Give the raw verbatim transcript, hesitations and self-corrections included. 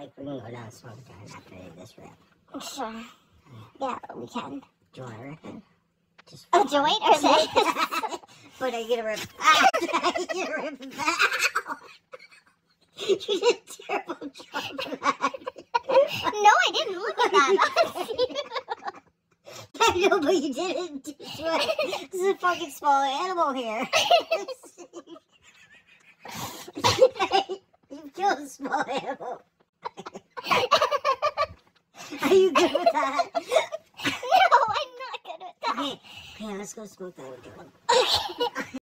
like we can go down smoke time after this rip. Sure. Yeah, we can. Do you want to rip it? Just A joint or this? But are you gonna rip? Ah, you gonna rip it back? You did a terrible job of that. No, I didn't look at that. I know, but you didn't do it. This is a fucking small animal here. You killed a small animal. Are you good with that? No, I'm not good with that. Okay, okay, let's go smoke that again. Okay.